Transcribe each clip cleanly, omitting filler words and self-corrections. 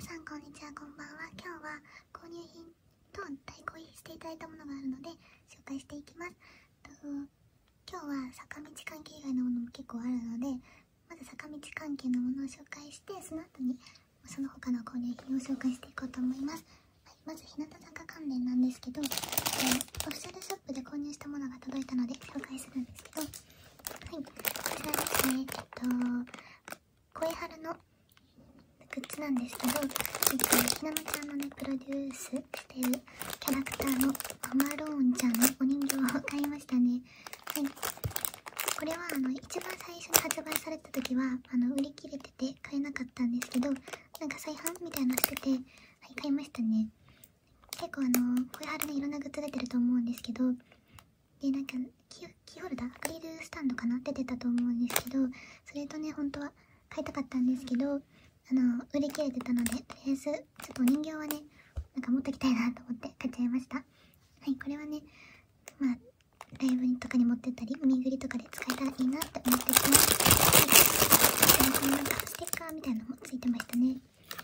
さんこんにちは、こんばんは。今日は購入品と代行していただいたものがあるので紹介していきます。今日は坂道関係以外のものも結構あるので、まず坂道関係のものを紹介して、その後にその他の購入品を紹介していこうと思います。はい、まず日向坂関連なんですけど、オフィシャルショップで購入したものが届いたので紹介するんですけど、はい、こちらですね、声春のグッズなんですけど、ひなのちゃんのね、プロデュースしているキャラクターのママローンちゃんのお人形を買いましたね。はい。これは一番最初に発売された時は、売り切れてて買えなかったんですけど、なんか再販みたいなのしてて、はい、買いましたね。結構声春でいろんなグッズ出てると思うんですけど、で、なんか、キーホルダー、アクリルスタンドかな出てたと思うんですけど、それとね、本当は買いたかったんですけど、売り切れてたので、とりあえず、ちょっとお人形はね、なんか持ってきたいなと思って買っちゃいました。はい、これはね、まあ、ライブとかに持ってったり、海ぐりとかで使えたらいいなって思ってきます。はい。このなんか、ステッカーみたいなのもついてましたね。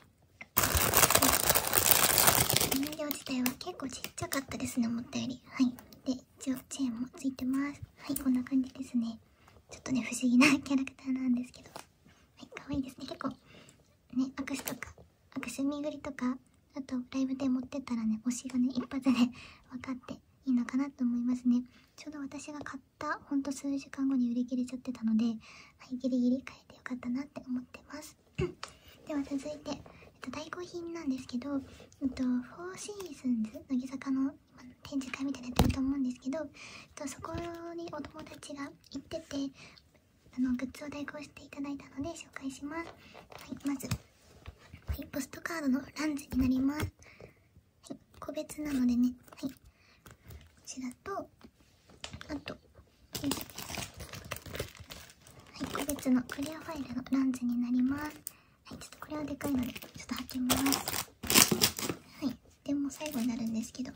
お人形自体は結構ちっちゃかったですね、思ったより。はい。で、一応、チェーンもついてます。はい、こんな感じですね。ちょっとね、不思議なキャラクターなんですけど。はい、かわいいですね。結構、ね、握手とか、握手身ぐりとか、あとライブで持ってったらね、推しがね、一発で分かっていいのかなと思いますね。ちょうど私が買ったほんと数時間後に売り切れちゃってたので、はい、ギリギリ買えてよかったなって思ってます。では続いて、代行品なんですけど、フォーシーズンズ乃木坂の展示会みたいなやってると思うんですけど、そこにお友達が行ってて、グッズを代行していただいたので紹介します。はい、まず、はい、ポストカードのランズになります。はい、個別なのでね、はい、こちらと、あと、はい、個別のクリアファイルのランズになります。はい、ちょっとこれはでかいので、ちょっと開けます。はい、でも最後になるんですけど、はい、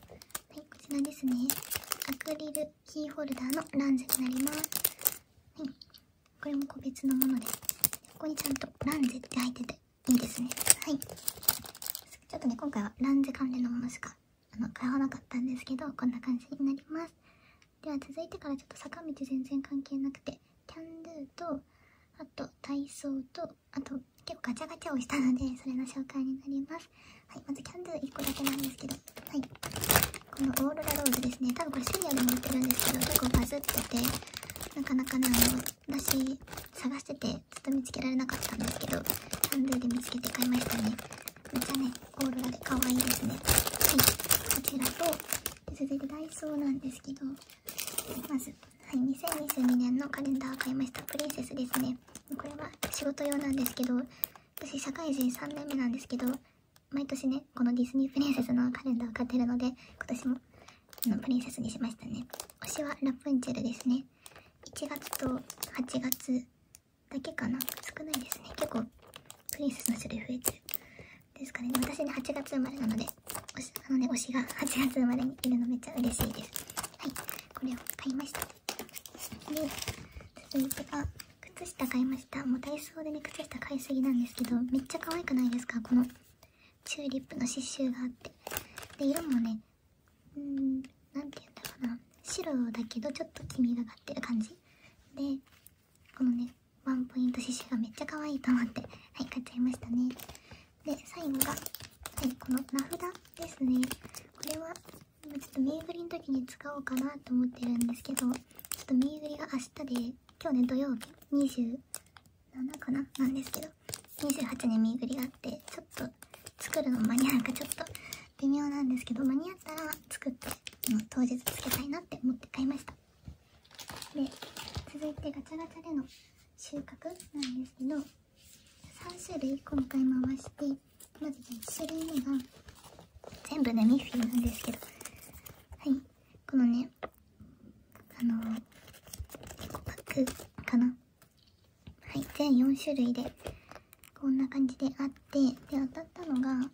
こちらですね、アクリルキーホルダーのランズになります。はい、これも個別のものです。ここにちゃんとランゼって入ってていいですね。はい。ちょっとね、今回はランゼ関連のものしか買わなかったんですけど、こんな感じになります。では続いてからちょっと坂道全然関係なくて、キャンドゥと、あと体操と、あと結構ガチャガチャをしたので、それの紹介になります。はい、まずキャンドゥ1個だけなんですけど、はい。このオーロラローズですね。多分これシリアルに売ってるんですけど、結構バズってて、なかなかね、私、探してて、ずっと見つけられなかったんですけど、キャンドゥで見つけて買いましたね。めっちゃね、オーロラで可愛いですね。はい、こちらと、続いてダイソーなんですけど、まず、はい、2022年のカレンダーを買いました。プリンセスですね。これは仕事用なんですけど、私、社会人3年目なんですけど、毎年ね、このディズニープリンセスのカレンダーを買ってるので、今年も、プリンセスにしましたね。推しはラプンツェルですね。1月と8月だけかな。少ないですね。結構、プリンセスの種類増えてる。ですかね。私ね、8月生まれなので、推しが8月生まれにいるのめっちゃ嬉しいです。はい。これを買いました。で、続いてが、靴下買いました。もうダイソーでね、靴下買いすぎなんですけど、めっちゃ可愛くないですか？この、チューリップの刺繍があって。で、色もね、なんて言うんだろうな。白だけど、ちょっと黄みがかってる感じ。で、このね、ワンポイント刺繍がめっちゃ可愛いと思って、はい、買っちゃいましたね。で、最後が、はい、この名札ですね。これは、今ちょっとメーグリの時に使おうかなと思ってるんですけど、ちょっとメーグリが明日で、今日ね、土曜日、27かななんですけど、28年メーグリがあって、ちょっと作るの間に合うかちょっと微妙なんですけど、間に合ったら作って、当日つけたいなって思って買いました。で、続いてガチャガチャでの収穫なんですけど、3種類今回回して、まず1種類目が、全部ね、ミッフィーなんですけど、はい、このね、エコパックかな。はい、全4種類で、こんな感じであって、で、当たったのが、はい、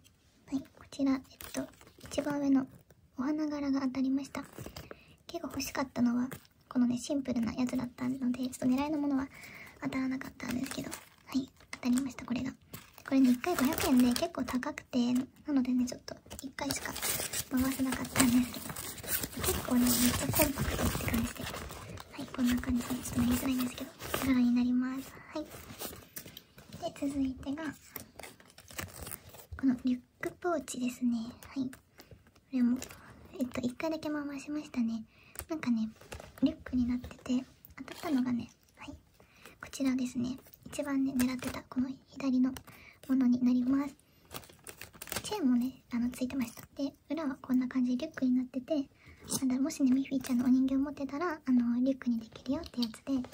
こちら、一番上のお花柄が当たりました。結構欲しかったのは、このね、シンプルなやつだったので、ちょっと狙いのものは当たらなかったんですけど、はい、当たりました、これが。 これね、1回500円で結構高くて、なのでね、ちょっと1回しか回せなかったんですけど、結構ね、めっちゃコンパクトって感じで、はい、こんな感じで、ちょっと見えづらいんですけど、柄になります。はい。で、続いてが、このリュックポーチですね。はい。これも、1回だけ回しましたね。なんかね、リュックになってて、当たったのがね、はい、こちらですね。一番ね、狙ってた、この左のものになります。チェーンもね、ついてました。で、裏はこんな感じでリュックになってて、もしね、ミッフィーちゃんのお人形を持ってたら、リュックにできるよってやつで、ちょ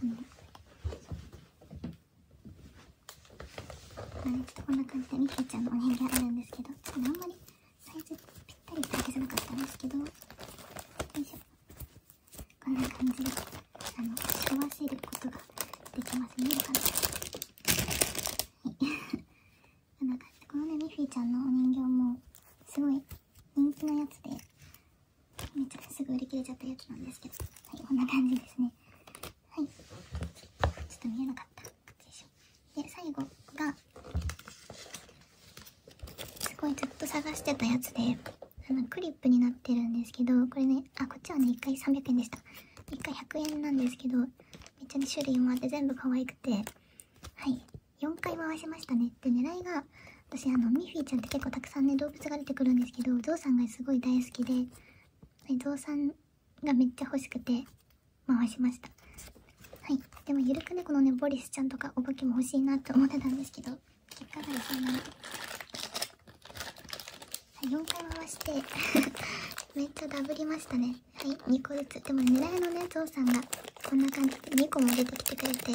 っとこんな感じでミッフィーちゃんのお人形あるんですけど、あんまりサイズぴったりってわけじゃなかったんですけど、よいしょ。こんな感じで、背負わせることができますね。こんな感じで、このね、ミッフィーちゃんのお人形も、すごい人気のやつで、めっちゃすぐ売り切れちゃったやつなんですけど、はい、こんな感じですね。はい。ちょっと見えなかった。よいしょ。で、最後が、すごいずっと探してたやつで、クリップになってるんですけど、これね、こっちはね、1回300円でした。1回100円なんですけど、めっちゃね、種類もあって全部可愛くて、はい、4回回しましたね。で、狙いが、私ミッフィーちゃんって結構たくさんね、動物が出てくるんですけど、ゾウさんがすごい大好きで、はい、ゾウさんがめっちゃ欲しくて、回しました。はい。でも、ゆるくね、このね、ボリスちゃんとかお化けも欲しいなって思ってたんですけど、結果がですね、4回回してめっちゃダブりましたね。はい、2個ずつ。でも狙いのね、ゾウさんがこんな感じで2個も出てきてくれて、はい、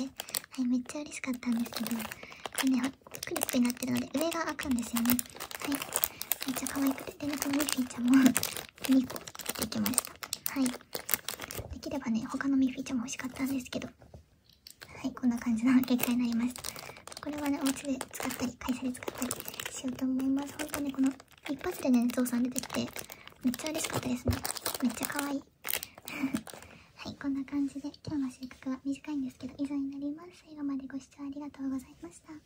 めっちゃ嬉しかったんですけど、これね、クリップになってるので上が開くんですよね。はい、めっちゃ可愛くて。でね、このミッフィーちゃんも2個できました。はい。できればね、他のミッフィーちゃんも欲しかったんですけど、はい、こんな感じの結果になりました。これはね、お家で使ったり、会社で使ったりしようと思います。ほんとね、この一発でね、ゾウさん出てきて、めっちゃ嬉しかったですね。めっちゃ可愛い。はい、こんな感じで、今日の収穫は短いんですけど、以上になります。最後までご視聴ありがとうございました。